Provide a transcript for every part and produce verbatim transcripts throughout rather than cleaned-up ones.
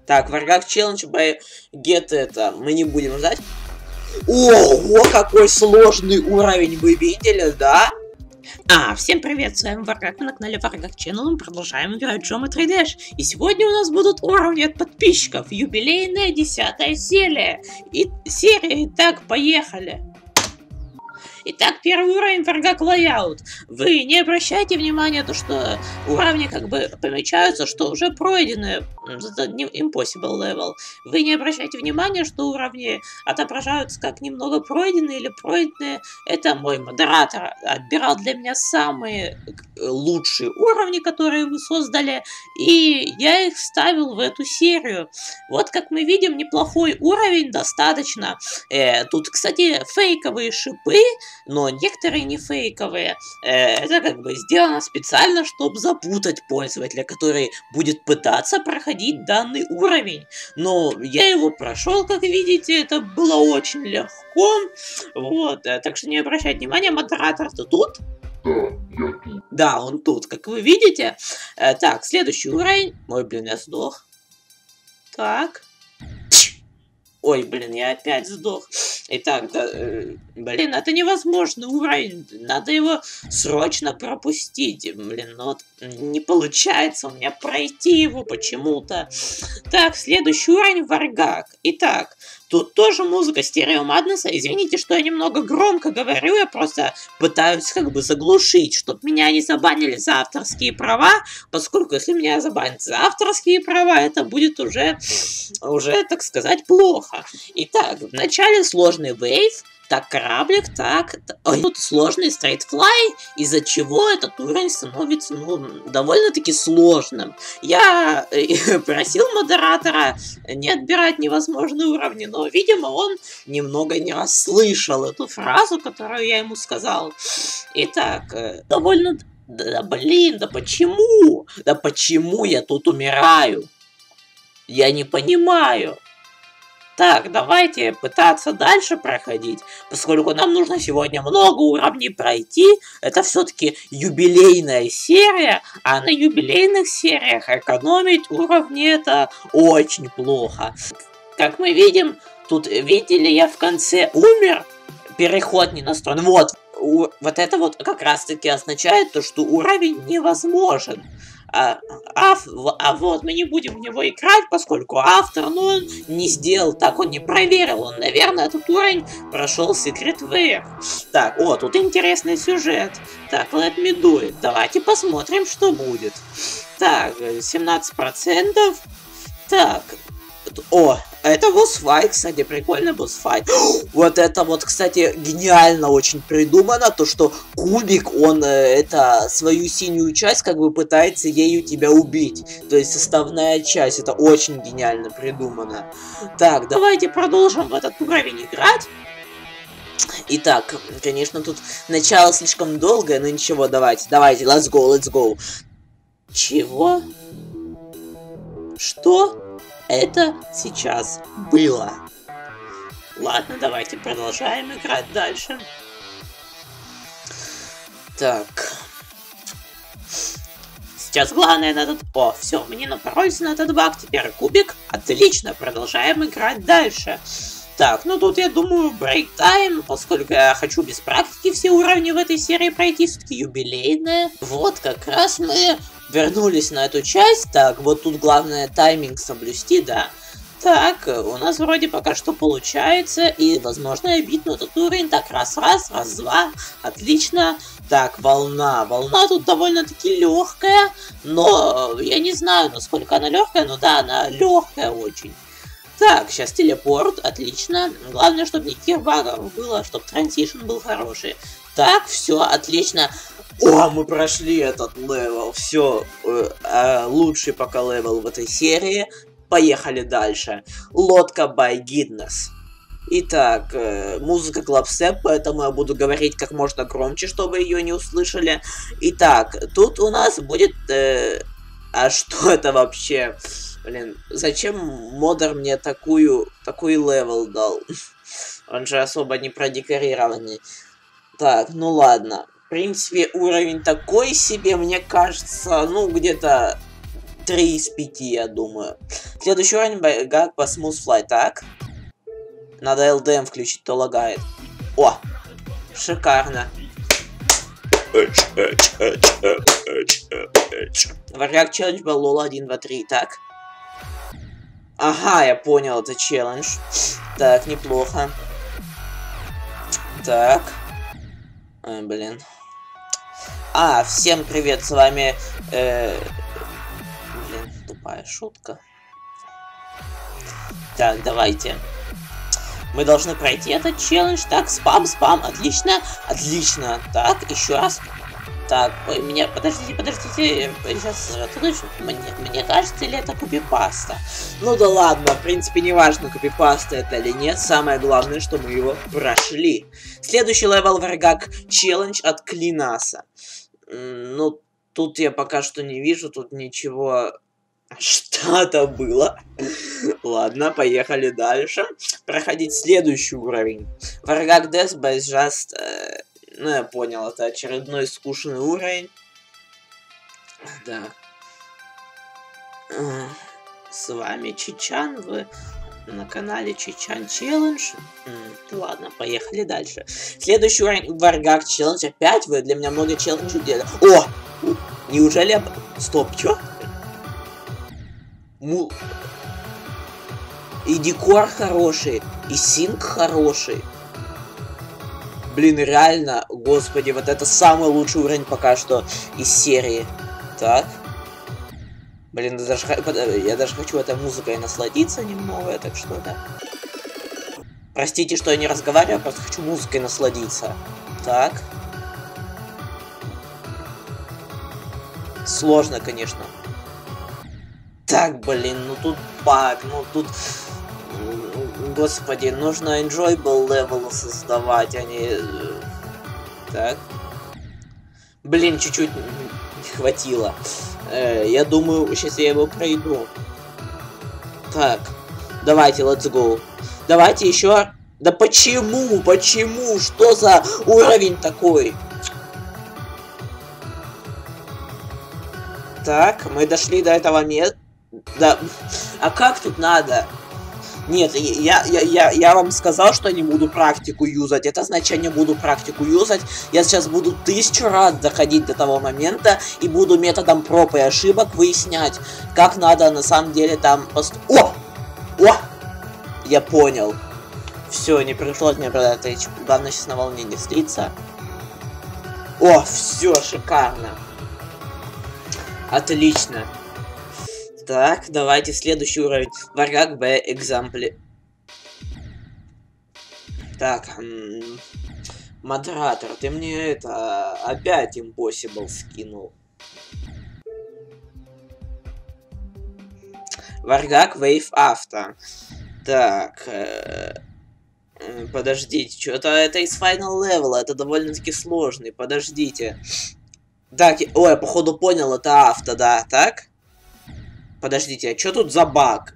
Так, Wargak Challenge by Get это мы не будем ждать. Ого, какой сложный уровень, вы видели, да? А, всем привет, с вами Wargak, мы на канале Wargak Channel, мы продолжаем играть в Geometry Dash. И сегодня у нас будут уровни от подписчиков, юбилейная десятая серия. И серия, итак, поехали. Итак, первый уровень Wargak Layout. Вы не обращайте внимания, то, что уровни как бы помечаются, что уже пройдены. Это не impossible level. Вы не обращайте внимания, что уровни отображаются как немного пройденные или пройденные. Это мой модератор отбирал для меня самые лучшие уровни, которые вы создали, и я их вставил в эту серию. Вот как мы видим, неплохой уровень достаточно. Э, тут, кстати, фейковые шипы, но некоторые не фейковые. Э, это как бы сделано специально, чтобы запутать пользователя, который будет пытаться проходить данный уровень. Но я его прошел, как видите, это было очень легко. Вот, э, так что не обращайте внимания, модератор-то тут. Да, я тут. Да, он тут, как вы видите. Э, так, следующий уровень. Ой, блин, я сдох. Так. Ой, блин, я опять сдох. Итак, да, э, блин, это невозможный уровень. Надо его срочно пропустить. Блин, ну вот не получается у меня пройти его почему-то. Так, следующий уровень Wargak. Итак, тут тоже музыка Stereo Madness. Извините, что я немного громко говорю, я просто пытаюсь как бы заглушить, чтобы меня не забанили за авторские права, поскольку если меня забанят за авторские права, это будет уже, уже, так сказать, плохо. Итак, вначале сложный Wave, так, кораблик, так, ой, тут сложный Straight Fly, из-за чего этот уровень становится, ну, довольно-таки сложным. Я просил модератора не отбирать невозможные уровни, но, видимо, он немного не расслышал эту фразу, которую я ему сказал. Итак, довольно... Да, блин, да почему? Да почему я тут умираю? Я не понимаю. Так, давайте пытаться дальше проходить, поскольку нам нужно сегодня много уровней пройти. Это все-таки юбилейная серия, а на юбилейных сериях экономить уровни это очень плохо. Как мы видим, тут, видели, я в конце умер, переход не настроен. Вот, у, вот это вот как раз-таки означает то, что уровень невозможен. А, а, а вот мы не будем в него играть, поскольку автор, ну, он не сделал так, он не проверил, он, наверное, этот уровень прошел Secret Wave. Так, о, тут интересный сюжет. Так, let me do it. Давайте посмотрим, что будет. Так, семнадцать процентов. Так, о, это босс-файт, кстати, прикольный босс-файт. Вот это вот, кстати, гениально очень придумано, то, что кубик, он, это, свою синюю часть, как бы, пытается ею тебя убить. То есть, составная часть, это очень гениально придумано. Так, давайте продолжим в этот уровень играть. Итак, конечно, тут начало слишком долгое, но ничего, давайте, давайте, let's go, let's go. Чего? Что? Это сейчас было. Ладно, давайте продолжаем играть дальше. Так. Сейчас главное на этот... О, все, мы не напоролись на этот баг, теперь кубик. Отлично, продолжаем играть дальше. Так, ну тут я думаю break time, поскольку я хочу без практики все уровни в этой серии пройти, все-таки юбилейная. Вот как раз мы вернулись на эту часть. Так, вот тут главное тайминг соблюсти, да. Так, у нас вроде пока что получается, и возможно я битну этот уровень. Так, раз-раз, раз-два, отлично. Так, волна, волна тут довольно-таки легкая, но я не знаю, насколько она легкая, но да, она легкая очень. Так, сейчас телепорт, отлично. Главное, чтобы никаких багов было, чтобы трансишн был хороший. Так, все, отлично. О, мы прошли этот левел. Все, э, э, лучший пока левел в этой серии. Поехали дальше. Лодка by Guinness. Итак, э, музыка клабстеп, поэтому я буду говорить как можно громче, чтобы ее не услышали. Итак, тут у нас будет... Э, а что это вообще? Блин, зачем модер мне такую, такой левел дал? Он же особо не продекорированный. Так, ну ладно. В принципе, уровень такой себе, мне кажется, ну, где-то три из пяти, я думаю. Следующий уровень Варгак по Smooth Fly. Так. Надо эл ди эм включить, то лагает. О! Шикарно. Варгак челлендж был лол один, два, три. Так. Ага, я понял, это челлендж. Так, неплохо. Так. Ой, блин. А, всем привет, с вами... Э... Блин, тупая шутка. Так, давайте. Мы должны пройти этот челлендж. Так, спам, спам, отлично, отлично. Так, еще раз. Так, ой, меня, подождите, подождите, сейчас, мне, мне кажется, ли это копипаста? Ну да ладно, в принципе, не важно, копипаста это или нет, самое главное, что мы его прошли. Следующий левел Варгак челлендж от Клинаса. Ну, тут я пока что не вижу, тут ничего... Что-то было. Ладно, поехали дальше. Проходить следующий уровень. Варгак Death by Just... Э, ну, я понял, это очередной скучный уровень. Да. Э, с вами Чичан, вы на канале Чичан Челлендж. Ладно, поехали дальше. Следующий уровень Варгак Челлендж. Опять вы для меня много челленджей делали. О! Неужели... Стоп, чё? Му... И декор хороший, и синк хороший. Блин, реально, господи, вот это самый лучший уровень пока что из серии. Так. Блин, я даже, я даже хочу этой музыкой насладиться немного, так что да. Простите, что я не разговариваю, просто хочу музыкой насладиться. Так. Сложно, конечно. Так, блин, ну тут баг, ну тут... Господи, нужно enjoyable level создавать, а не... Так. Блин, чуть-чуть не хватило. Э, я думаю, сейчас я его пройду. Так, давайте, let's go. Давайте еще... Да почему? Почему? Что за уровень такой? Так, мы дошли до этого места. Да. А как тут надо? Нет, я, я, я, я вам сказал, что не буду практику юзать. Это значит, не буду практику юзать. Я сейчас буду тысячу раз доходить до того момента и буду методом проб и ошибок выяснять, как надо на самом деле там пост... О! О! Я понял. Все, не пришлось мне продать. Главное сейчас на волнении слиться. О, все, шикарно. Отлично. Так, давайте следующий уровень. Варгак Б экзампле. Так, модератор, ты мне это опять Impossible скинул. Варгак Wave Авто. Так, э, подождите, что-то это из Final Level, это довольно-таки сложный, подождите. Так, ой, я походу понял, это авто, да, так? Подождите, а что тут за баг?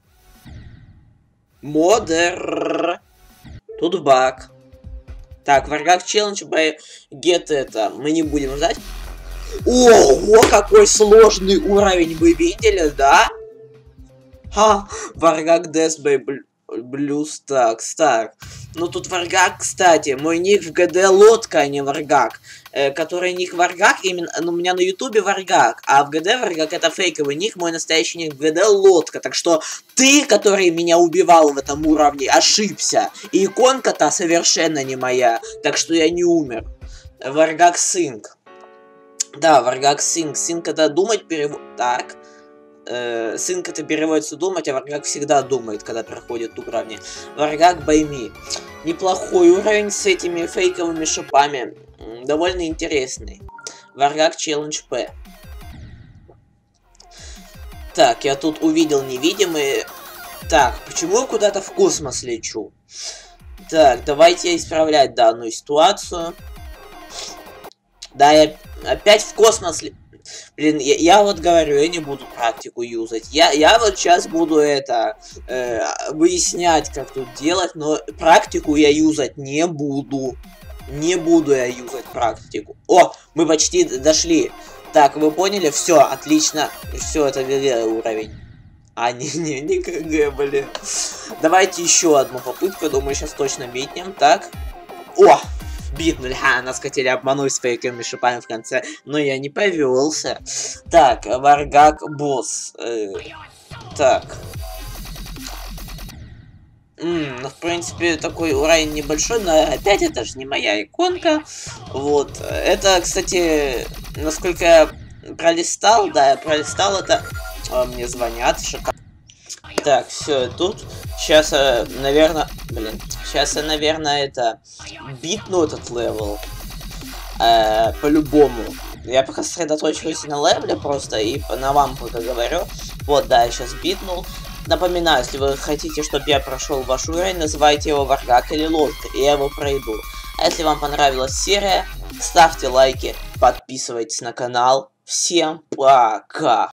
Модер. Тут баг. Так, Варгак Челлендж by Get это. Мы не будем ждать. Ого, какой сложный уровень, вы видели, да? Ха, Варгак Death by Blues Stacks. Так, ну тут Варгак, кстати, мой ник в ГД Лодка, а не Варгак. Э, который ник Варгак, именно, ну, у меня на ютубе Варгак, а в ГД Варгак это фейковый ник, мой настоящий ник в ГД Лодка. Так что ты, который меня убивал в этом уровне, ошибся. И иконка-то совершенно не моя, так что я не умер. Варгак Синк. Да, Варгак Синк. Синк это думать перевод... Так. Э, Синк это переводится думать, а Варгак всегда думает, когда проходит уровни. Варгак Байми. Неплохой уровень с этими фейковыми шипами. Довольно интересный. Варгак Челлендж П. Так, я тут увидел невидимые. Так, почему я куда-то в космос лечу? Так, давайте исправлять данную ситуацию. Да, я опять в космос лечу. Блин, я, я вот говорю, я не буду практику юзать. Я, я вот сейчас буду это э, выяснять, как тут делать, но практику я юзать не буду. Не буду я юзать практику. О, мы почти дошли. Так, вы поняли? Все, отлично. Все, это ГГ уровень. А, не-не, не ГГ, блин. Давайте еще одну попытку. Думаю, сейчас точно битнем. Так. О! Битнули. Ха, нас хотели обмануть с фейковыми шипами в конце. Но я не повелся. Так, Варгак босс. Э, так. М, ну, в принципе, такой уровень небольшой, но опять это же не моя иконка. Вот. Это, кстати, насколько я пролистал, да, я пролистал это. О, мне звонят, шикарно. Так, все, тут. Сейчас, наверное, блин, сейчас я, наверное, это битну этот левел. Э, по-любому. Я пока сосредоточиваюсь на левеле просто и на вам пока говорю. Вот, да, я сейчас битнул. Напоминаю, если вы хотите, чтобы я прошел ваш уровень, называйте его Варгак или Лорд, и я его пройду. А если вам понравилась серия, ставьте лайки, подписывайтесь на канал. Всем пока!